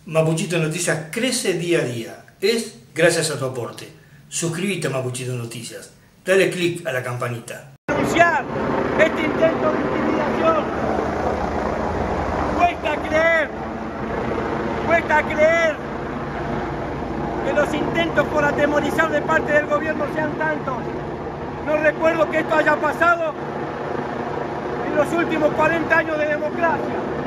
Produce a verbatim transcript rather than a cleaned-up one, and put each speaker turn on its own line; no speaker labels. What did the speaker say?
Mapuchito Noticias crece día a día. Es gracias a tu aporte. Suscríbete a Mapuchito Noticias. Dale click a la campanita.
Denunciar este intento de intimidación. Cuesta creer, cuesta creer que los intentos por atemorizar de parte del gobierno sean tantos. No recuerdo que esto haya pasado en los últimos cuarenta años de democracia.